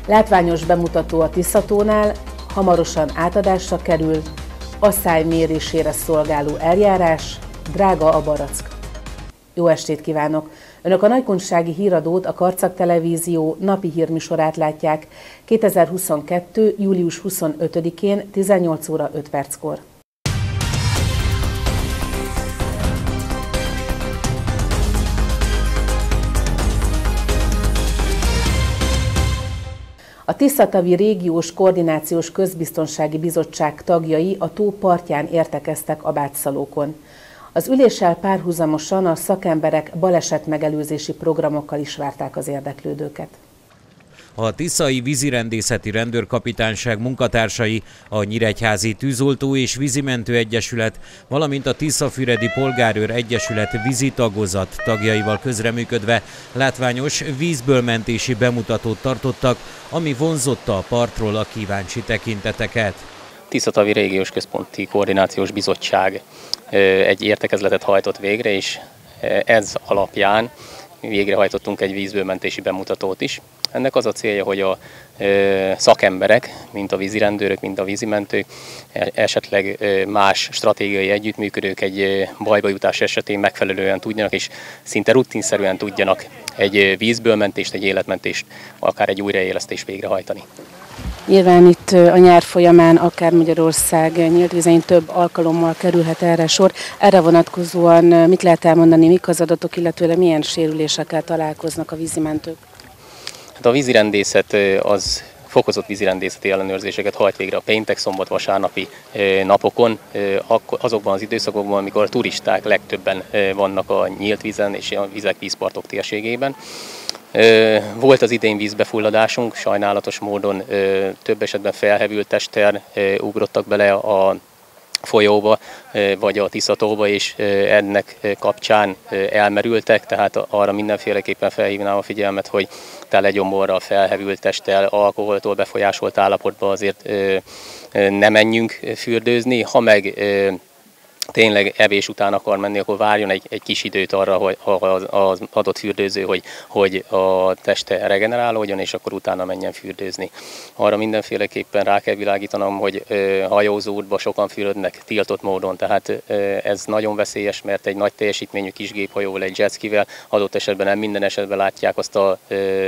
Látványos bemutató a Tiszatónál, hamarosan átadásra kerül, asszály mérésére szolgáló eljárás, drága a barack. Jó estét kívánok! Önök a Nagykunsági Híradót, a Karcag Televízió napi hírműsorát látják 2022. július 25-én 18 óra 5 perckor. A Tiszatavi Régiós Koordinációs Közbiztonsági Bizottság tagjai a tó partján értekeztek Abátszalókon. Az üléssel párhuzamosan a szakemberek balesetmegelőzési programokkal is várták az érdeklődőket. A Tiszai Vízirendészeti Rendőrkapitányság munkatársai, a Nyíregyházi Tűzoltó és Vízimentő Egyesület, valamint a Tiszafüredi Polgárőr Egyesület vízitagozat tagjaival közreműködve látványos vízből mentési bemutatót tartottak, ami vonzotta a partról a kíváncsi tekinteteket. Tiszatavi Régiós Központi Koordinációs Bizottság egy értekezletet hajtott végre, és ez alapján végrehajtottunk egy vízből mentési bemutatót is. Ennek az a célja, hogy a szakemberek, mint a vízirendőrök, mint a vízimentők, esetleg más stratégiai együttműködők egy bajba jutás esetén megfelelően tudjanak, és szinte rutinszerűen tudjanak egy vízből mentést, egy életmentést, akár egy újraélesztést végrehajtani. Nyilván itt a nyár folyamán, akár Magyarország nyílt vízein több alkalommal kerülhet erre sor. Erre vonatkozóan mit lehet elmondani, mik az adatok, illetőleg milyen sérülésekkel találkoznak a vízimentők? Hát a vízirendészet az fokozott vízirendészeti ellenőrzéseket hajt végre a péntek, szombat, vasárnapi napokon, azokban az időszakokban, amikor a turisták legtöbben vannak a nyílt vízen és a vizek, vízpartok térségében. Volt az idén vízbefulladásunk, sajnálatos módon több esetben felhevült testtel ugrottak bele a folyóba vagy a Tiszatóba, és ennek kapcsán elmerültek, tehát arra mindenféleképpen felhívnám a figyelmet, hogy telegyomborral felhevült testtel, alkoholtól befolyásolt állapotban azért ne menjünk fürdőzni, ha meg tényleg evés után akar menni, akkor várjon egy kis időt arra, hogy az adott fürdőző, hogy a teste regenerálódjon, és akkor utána menjen fürdőzni. Arra mindenféleképpen rá kell világítanom, hogy hajózóútba sokan fürödnek tiltott módon, tehát ez nagyon veszélyes, mert egy nagy teljesítményű kisgéphajóval, egy jetskivel adott esetben nem minden esetben látják azt a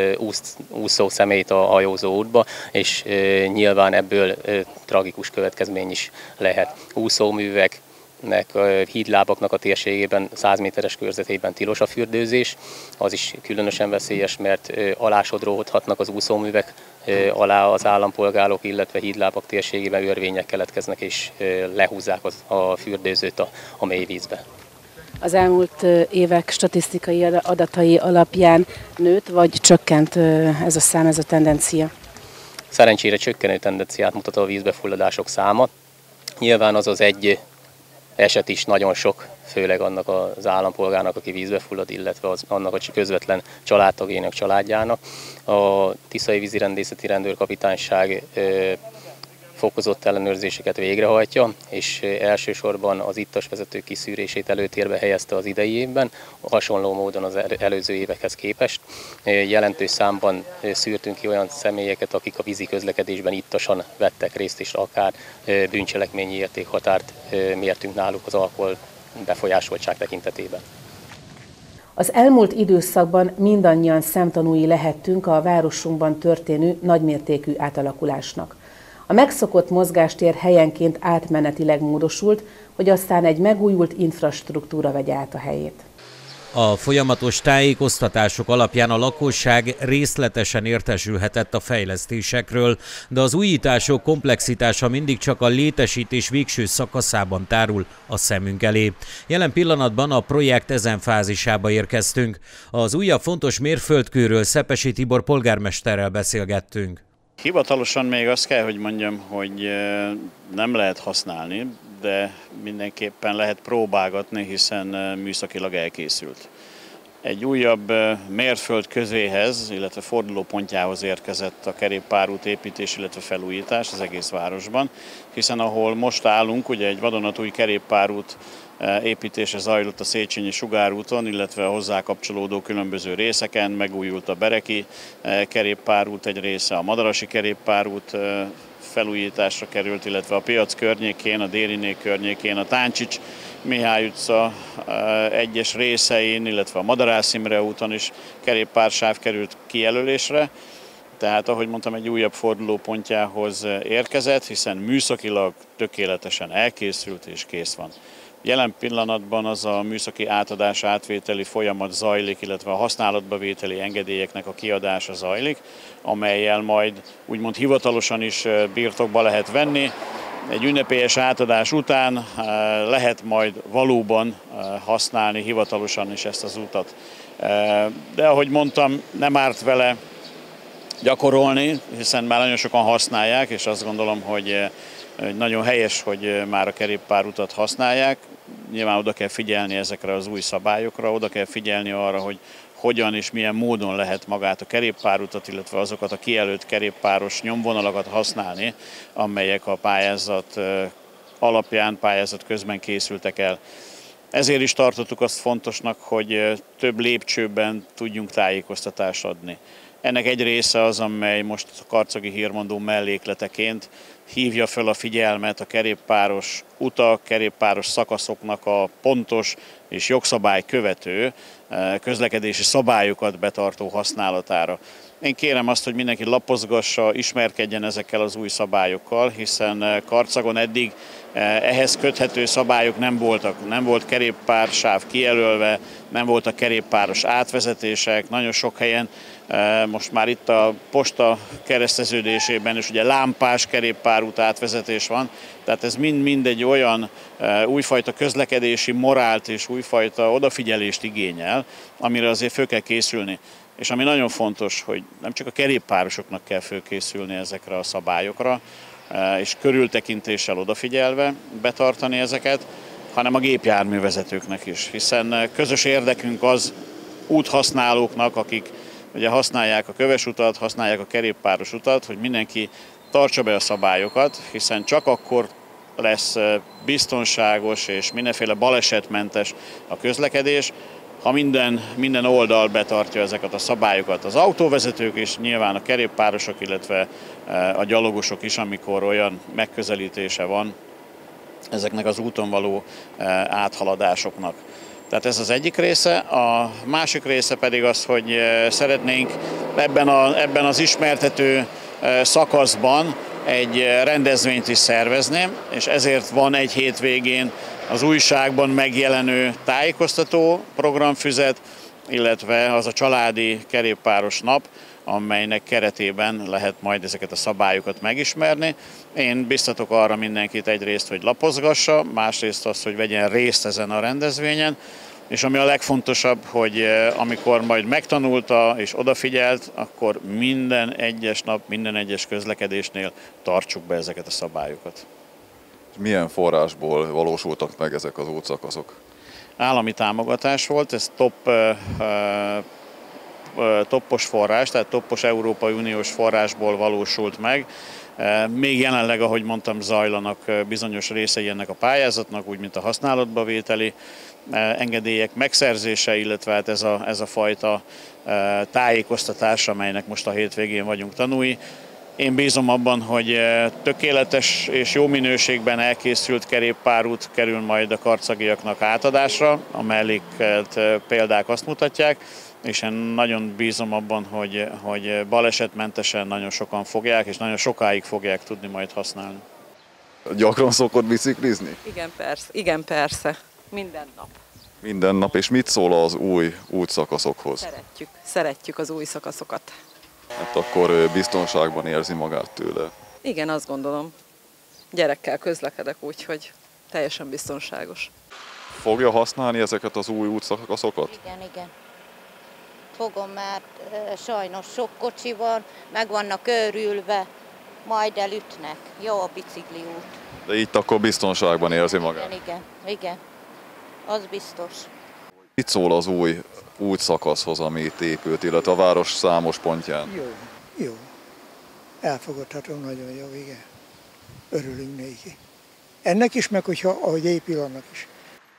úszó személyt a hajózóútba, és nyilván ebből tragikus következmény is lehet. Úszóművek, hídlábaknak a térségében, 100 méteres körzetében tilos a fürdőzés. Az is különösen veszélyes, mert alásodródhatnak az úszóművek alá az állampolgárok, illetve hídlábak térségében örvények keletkeznek és lehúzzák a fürdőzőt a mély vízbe. Az elmúlt évek statisztikai adatai alapján nőtt vagy csökkent ez a szám, ez a tendencia? Szerencsére csökkenő tendenciát mutat a vízbefulladások száma. Nyilván az egy eset is nagyon sok, főleg annak az állampolgárnak, aki vízbe fullad, illetve annak a közvetlen családtagjának, családjának. A Tiszai Vízirendészeti Rendőrkapitányság fokozott ellenőrzéseket végrehajtja, és elsősorban az ittas vezetők kiszűrését előtérbe helyezte az idei évben, hasonló módon az előző évekhez képest. Jelentős számban szűrtünk ki olyan személyeket, akik a vízi közlekedésben ittasan vettek részt, és akár bűncselekményi értékhatárt mértünk náluk az alkohol befolyásoltság tekintetében. Az elmúlt időszakban mindannyian szemtanúi lehettünk a városunkban történő nagymértékű átalakulásnak. A megszokott mozgástér helyenként átmenetileg módosult, hogy aztán egy megújult infrastruktúra vegye át a helyét. A folyamatos tájékoztatások alapján a lakosság részletesen értesülhetett a fejlesztésekről, de az újítások komplexitása mindig csak a létesítés végső szakaszában tárul a szemünk elé. Jelen pillanatban a projekt ezen fázisába érkeztünk. Az újabb fontos mérföldkőről Szepesi Tibor polgármesterrel beszélgettünk. Hivatalosan még azt kell, hogy mondjam, hogy nem lehet használni, de mindenképpen lehet próbálgatni, hiszen műszakilag elkészült. Egy újabb mérföldközéhez, illetve fordulópontjához érkezett a kerékpárút építés, illetve felújítás az egész városban, hiszen ahol most állunk, ugye egy vadonatúj kerékpárút építése zajlott a Széchenyi Sugárúton, illetve a hozzá kapcsolódó különböző részeken, megújult a Bereki kerékpárút egy része, a Madarasi kerékpárút felújításra került, illetve a piac környékén, a Dériné környékén, a Táncsics Mihály utca egyes részein, illetve a Madarász Imre úton is kerékpársáv került kijelölésre. Tehát, ahogy mondtam, egy újabb fordulópontjához érkezett, hiszen műszakilag tökéletesen elkészült és kész van. Jelen pillanatban az a műszaki átadás átvételi folyamat zajlik, illetve a használatba vételi engedélyeknek a kiadása zajlik, amellyel majd úgymond hivatalosan is birtokba lehet venni. Egy ünnepélyes átadás után lehet majd valóban használni hivatalosan is ezt az utat. De ahogy mondtam, nem árt vele gyakorolni, hiszen már nagyon sokan használják, és azt gondolom, hogy nagyon helyes, hogy már a kerékpárutat használják. Nyilván oda kell figyelni ezekre az új szabályokra, oda kell figyelni arra, hogy hogyan és milyen módon lehet magát a kerékpárutat, illetve azokat a kijelölt kerékpáros nyomvonalakat használni, amelyek a pályázat alapján, pályázat közben készültek el. Ezért is tartottuk azt fontosnak, hogy több lépcsőben tudjunk tájékoztatást adni. Ennek egy része az, amely most a karcagi hírmondó mellékleteként hívja fel a figyelmet a kerékpáros utak, kerékpáros szakaszoknak a pontos és jogszabály követő közlekedési szabályokat betartó használatára. Én kérem azt, hogy mindenki lapozgassa, ismerkedjen ezekkel az új szabályokkal, hiszen Karcagon eddig ehhez köthető szabályok nem voltak. Nem volt kerékpársáv kijelölve, nem voltak kerékpáros átvezetések, nagyon sok helyen most már itt a posta kereszteződésében is ugye lámpás kerékpárút átvezetés van, tehát ez mind egy olyan újfajta közlekedési morált és újfajta odafigyelést igényel, amire azért föl kell készülni. És ami nagyon fontos, hogy nem csak a kerékpárosoknak kell fölkészülni ezekre a szabályokra, és körültekintéssel odafigyelve betartani ezeket, hanem a gépjárművezetőknek is, hiszen közös érdekünk az úthasználóknak, akik ugye használják a köves utat, használják a kerékpáros utat, hogy mindenki tartsa be a szabályokat, hiszen csak akkor lesz biztonságos és mindenféle balesetmentes a közlekedés, ha minden oldal betartja ezeket a szabályokat. Az autóvezetők és nyilván a kerékpárosok, illetve a gyalogosok is, amikor olyan megközelítése van ezeknek az úton való áthaladásoknak. Tehát ez az egyik része, a másik része pedig az, hogy szeretnénk ebben az ismertető szakaszban egy rendezvényt is szervezni, és ezért van egy hétvégén az újságban megjelenő tájékoztató programfüzet, illetve az a családi kerékpáros nap, amelynek keretében lehet majd ezeket a szabályokat megismerni. Én biztatok arra mindenkit egyrészt, hogy lapozgassa, másrészt az, hogy vegyen részt ezen a rendezvényen, és ami a legfontosabb, hogy amikor majd megtanulta és odafigyelt, akkor minden egyes nap, minden egyes közlekedésnél tartsuk be ezeket a szabályokat. Milyen forrásból valósultak meg ezek az útszakaszok? Állami támogatás volt, ez toppos forrás, tehát toppos Európai Uniós forrásból valósult meg. Még jelenleg, ahogy mondtam, zajlanak bizonyos részei ennek a pályázatnak, úgy, mint a használatba vételi engedélyek megszerzése, illetve hát ez a fajta tájékoztatás, amelynek most a hétvégén vagyunk tanúi. Én bízom abban, hogy tökéletes és jó minőségben elkészült kerékpárút kerül majd a karcagiaknak átadásra, a mellékelt példák azt mutatják, és én nagyon bízom abban, hogy balesetmentesen nagyon sokan fogják, és nagyon sokáig fogják tudni majd használni. Gyakran szokott biciklizni? Igen, persze. Minden nap. Minden nap, és mit szól az új útszakaszokhoz? Szeretjük az új szakaszokat. Hát akkor biztonságban érzi magát tőle. Igen, azt gondolom. Gyerekkel közlekedek, úgyhogy teljesen biztonságos. Fogja használni ezeket az új útszakaszokat? Igen. Fogom, mert sajnos sok kocsi van, meg vannak őrülve, majd elütnek. Jó a bicikliút. De itt akkor biztonságban érzi magát? Igen. Az biztos. Mit szól az új útszakaszhoz, ami itt épült, illetve a város számos pontján? Jó. Elfogadható, nagyon jó, igen. Örülünk néki. Ennek is, meg ahogy épül, annak is.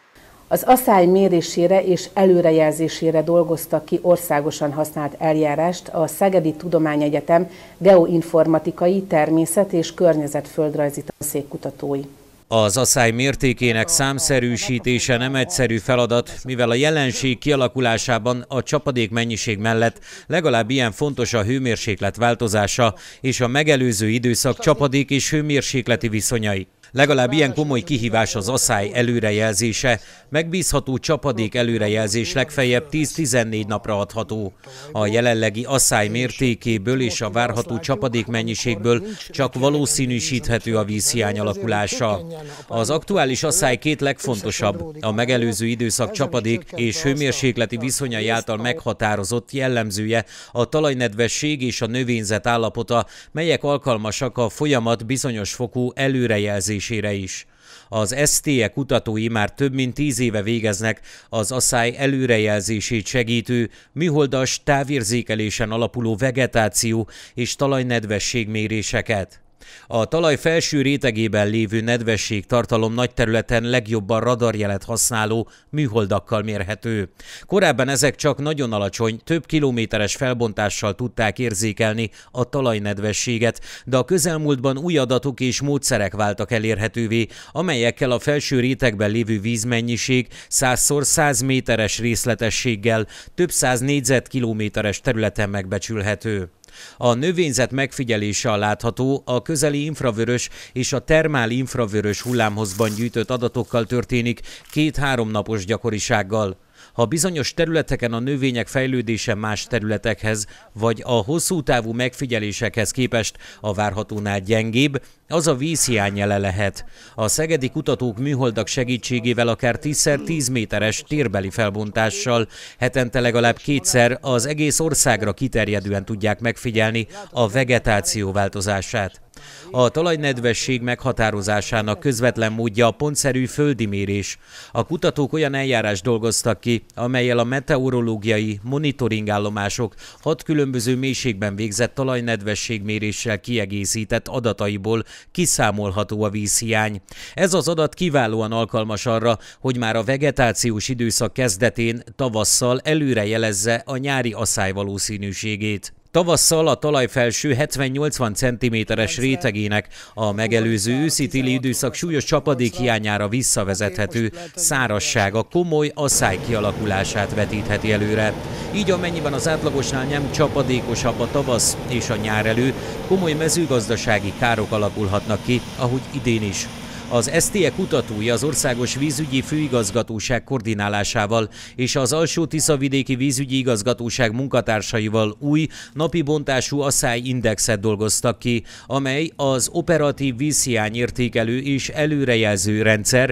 Az aszály mérésére és előrejelzésére dolgoztak ki országosan használt eljárást a Szegedi Tudományegyetem geoinformatikai, természet- és környezetföldrajzi tanszék kutatói. Az aszály mértékének számszerűsítése nem egyszerű feladat, mivel a jelenség kialakulásában a csapadék mennyiség mellett legalább ilyen fontos a hőmérséklet változása és a megelőző időszak csapadék és hőmérsékleti viszonyai. Legalább ilyen komoly kihívás az aszály előrejelzése, megbízható csapadék előrejelzés legfeljebb 10-14 napra adható. A jelenlegi aszály mértékéből és a várható csapadék mennyiségből csak valószínűsíthető a vízhiány alakulása. Az aktuális aszály két legfontosabb, a megelőző időszak csapadék és hőmérsékleti viszonyai által meghatározott jellemzője a talajnedvesség és a növényzet állapota, melyek alkalmasak a folyamat bizonyos fokú előrejelzésére is. Az STE kutatói már több mint 10 éve végeznek az aszály előrejelzését segítő, műholdas távérzékelésen alapuló vegetáció és talajnedvesség méréseket. A talaj felső rétegében lévő nedvesség tartalom nagy területen legjobban radarjelet használó műholdakkal mérhető. Korábban ezek csak nagyon alacsony, több kilométeres felbontással tudták érzékelni a talajnedvességet, de a közelmúltban új adatok és módszerek váltak elérhetővé, amelyekkel a felső rétegben lévő vízmennyiség 100x100 méteres részletességgel több száz négyzetkilométeres területen megbecsülhető. A növényzet megfigyelése látható, a közeli infravörös és a termál infravörös hullámhozban gyűjtött adatokkal történik 2-3 napos gyakorisággal. Ha bizonyos területeken a növények fejlődése más területekhez, vagy a hosszú távú megfigyelésekhez képest a várhatónál gyengébb, az a vízhiány jele lehet. A szegedi kutatók műholdak segítségével akár 10x10 méteres térbeli felbontással hetente legalább 2-szer az egész országra kiterjedően tudják megfigyelni a vegetáció változását. A talajnedvesség meghatározásának közvetlen módja a pontszerű földi mérés. A kutatók olyan eljárást dolgoztak ki, amellyel a meteorológiai monitoringállomások 6 különböző mélységben végzett talajnedvességméréssel kiegészített adataiból kiszámolható a vízhiány. Ez az adat kiválóan alkalmas arra, hogy már a vegetációs időszak kezdetén, tavasszal előre jelezze a nyári aszály valószínűségét. Tavasszal a talajfelső 70-80 cm-es rétegének a megelőző őszi-téli időszak súlyos csapadék hiányára visszavezethető szárazsága komoly aszály kialakulását vetítheti előre. Így amennyiben az átlagosnál nem csapadékosabb a tavasz és a nyár elő, komoly mezőgazdasági károk alakulhatnak ki, ahogy idén is. Az STE kutatói az Országos Vízügyi Főigazgatóság koordinálásával és az Alsó-Tiszavidéki Vízügyi Igazgatóság munkatársaival új napi bontású aszályindexet dolgoztak ki, amely az operatív vízhiány értékelő és előrejelző rendszer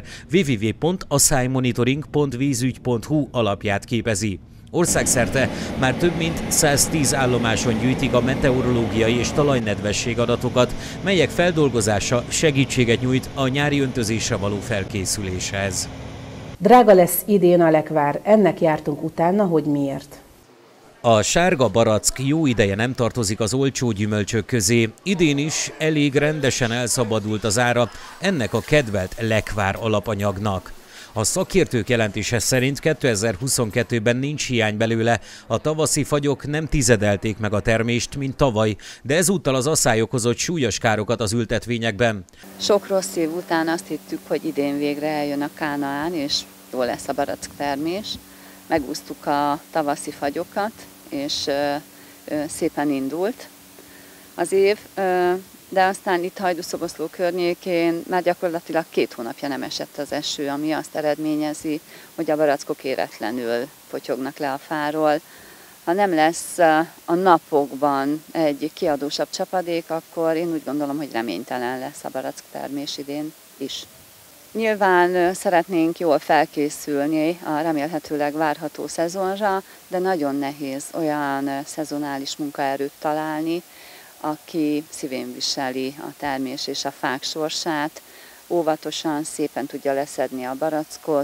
www.aszálymonitoring.vízügy.hu alapját képezi. Országszerte már több mint 110 állomáson gyűjtik a meteorológiai és talajnedvesség adatokat, melyek feldolgozása segítséget nyújt a nyári öntözésre való felkészüléshez. Drága lesz idén a lekvár, ennek jártunk utána, hogy miért. A sárga barack jó ideje nem tartozik az olcsó gyümölcsök közé. Idén is elég rendesen elszabadult az ára ennek a kedvelt lekvár alapanyagnak. A szakértők jelentése szerint 2022-ben nincs hiány belőle, a tavaszi fagyok nem tizedelték meg a termést, mint tavaly, de ezúttal az aszály okozott súlyos károkat az ültetvényekben. Sok rossz év után azt hittük, hogy idén végre eljön a Kánaán, és jó lesz a barack termés. Megúsztuk a tavaszi fagyokat, és szépen indult az év. De aztán itt Hajdúszoboszló környékén már gyakorlatilag 2 hónapja nem esett az eső, ami azt eredményezi, hogy a barackok éretlenül potyognak le a fáról. Ha nem lesz a napokban egy kiadósabb csapadék, akkor én úgy gondolom, hogy reménytelen lesz a barack termés idén is. Nyilván szeretnénk jól felkészülni a remélhetőleg várható szezonra, de nagyon nehéz olyan szezonális munkaerőt találni, aki szívén viseli a termés és a fák sorsát, óvatosan, szépen tudja leszedni a barackot,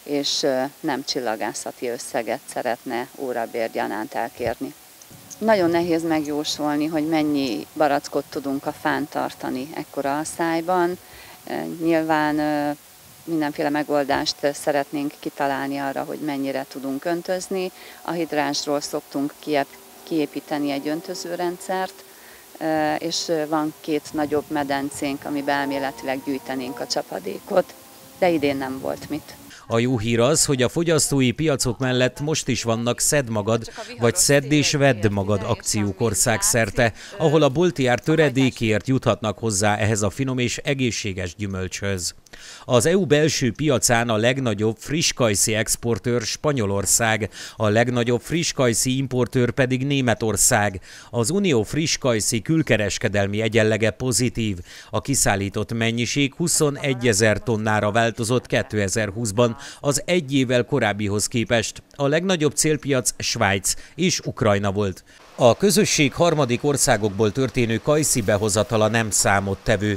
és nem csillagászati összeget szeretne órabérgyanánt elkérni. Nagyon nehéz megjósolni, hogy mennyi barackot tudunk a fán tartani ekkora asszályban. Nyilván mindenféle megoldást szeretnénk kitalálni arra, hogy mennyire tudunk öntözni. A hidránsról szoktunk kiépíteni egy öntözőrendszert, és van 2 nagyobb medencénk, amiben elméletileg gyűjtenénk a csapadékot, de idén nem volt mit. A jó hír az, hogy a fogyasztói piacok mellett most is vannak szedd magad, vagy szedd és vedd magad akciók országszerte, ahol a boltiár töredékért juthatnak hozzá ehhez a finom és egészséges gyümölcshöz. Az EU belső piacán a legnagyobb frisskajszi exportőr Spanyolország, a legnagyobb frisskajszi importőr pedig Németország. Az Unió frisskajszi külkereskedelmi egyenlege pozitív. A kiszállított mennyiség 21 000 tonnára változott 2020-ban, az egy évvel korábbihoz képest. A legnagyobb célpiac Svájc és Ukrajna volt. A közösség harmadik országokból történő kajszi behozatala nem számottevő.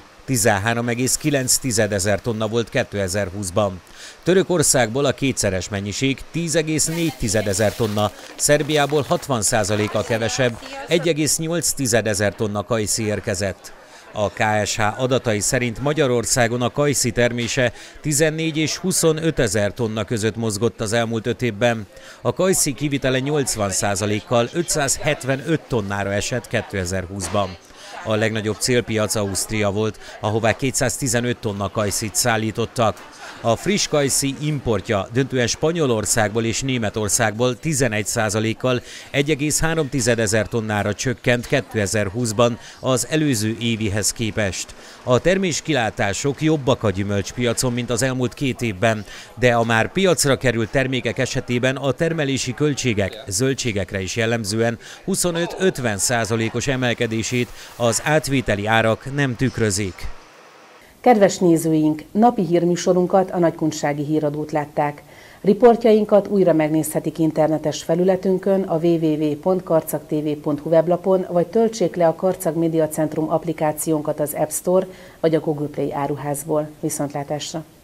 13,9 tonna volt 2020-ban. Törökországból a kétszeres mennyiség 10,4 tonna, Szerbiából 60%-kal kevesebb, 1,8 tonna kajszi érkezett. A KSH adatai szerint Magyarországon a kajszi termése 14 és 25 000 tonna között mozgott az elmúlt 5 évben. A kajszi kivitele 80%-kal 575 tonnára esett 2020-ban. A legnagyobb célpiac Ausztria volt, ahová 215 tonna kajszit szállítottak. A friss kajszi importja döntően Spanyolországból és Németországból 11%-kal 1,3 tonnára csökkent 2020-ban az előző évihez képest. A terméskilátások jobbak a gyümölcspiacon, mint az elmúlt 2 évben, de a már piacra került termékek esetében a termelési költségek zöldségekre is jellemzően 25-50%-os emelkedését az átvételi árak nem tükrözik. Kedves nézőink, napi hírműsorunkat, a Nagykunsági Híradót látták. Riportjainkat újra megnézhetik internetes felületünkön, a www.karcagtv.hu weblapon, vagy töltsék le a Karcag Média Centrum applikációnkat az App Store vagy a Google Play áruházból. Viszontlátásra!